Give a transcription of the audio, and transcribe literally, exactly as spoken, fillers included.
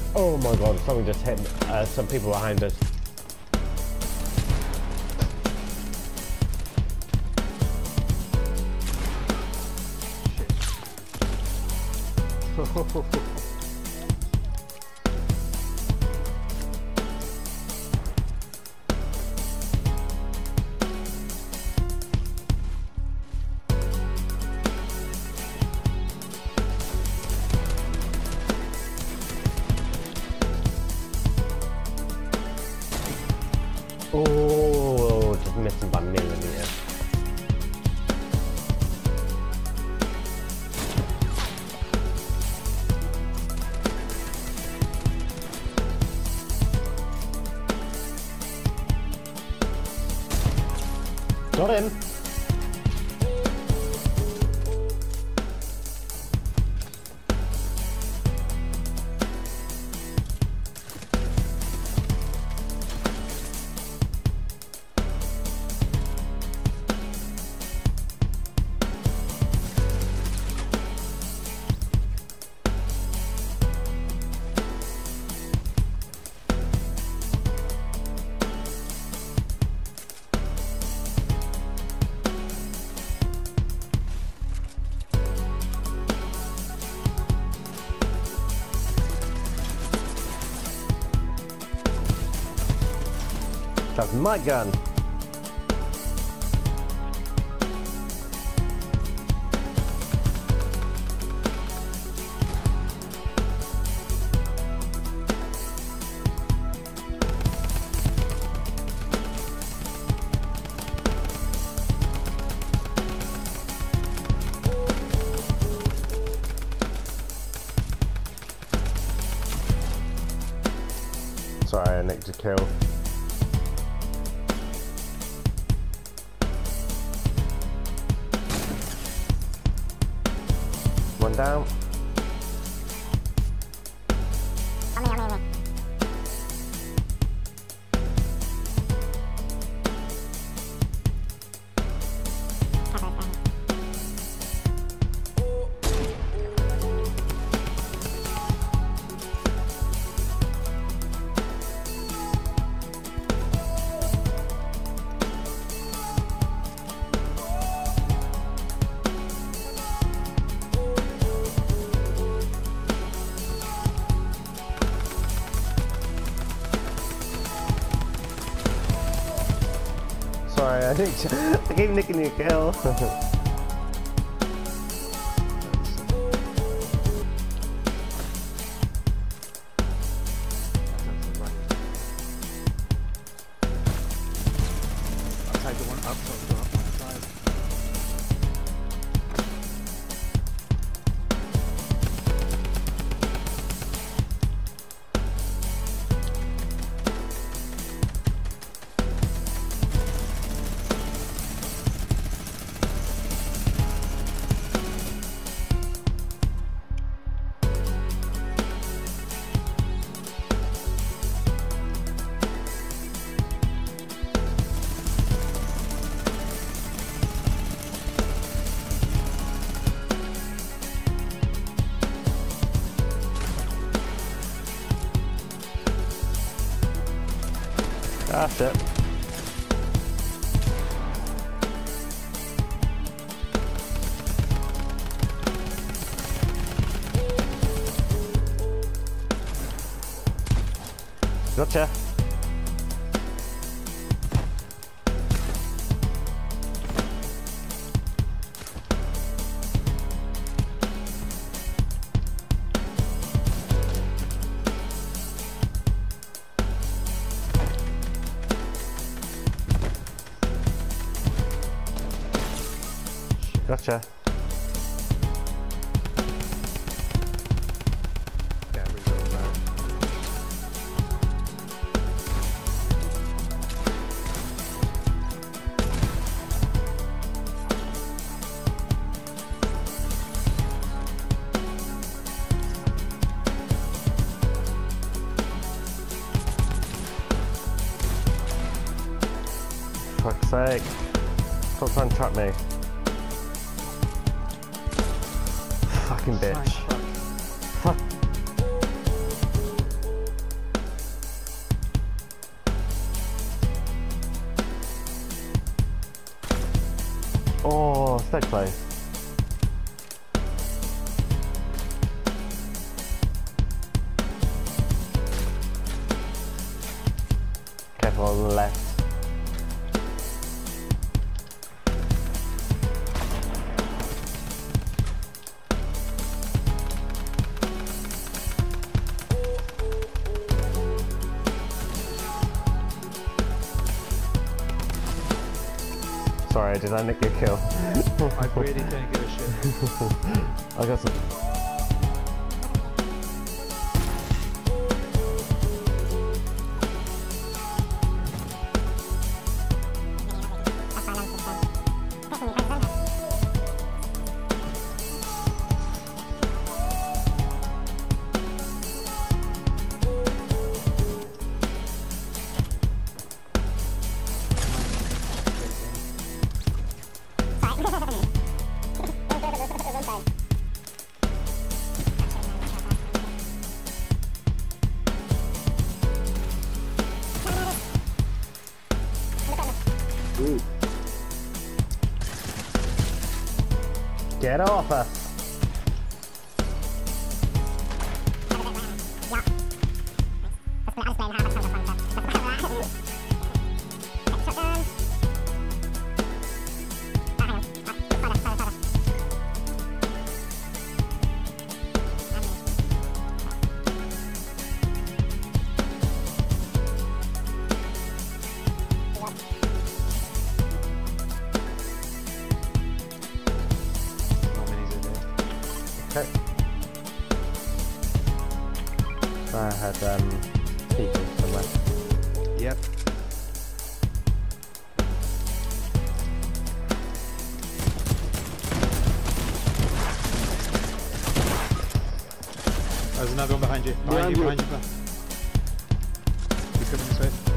Oh my god, someone just hit uh, some people behind us. Oh, just missing by millimeters. Got him. That's my gun. Sorry, I nicked a kill. One down. On me, on me, on me. Sorry, I nicked. I keep nicking your kill. I'll take the one up, so I'll go up on the side. That's it. Gotcha. Gotcha. Yeah, reload that. Fuck's sake. Stop trying to trap me. Fucking bitch. Fuck. so close. Careful on the left. Sorry, did I nick your kill? I really don't give a shit. I got some. Get off us! Okay. I had um people somewhere. Yep. There's another one behind you. Behind you, behind you. He's coming this way.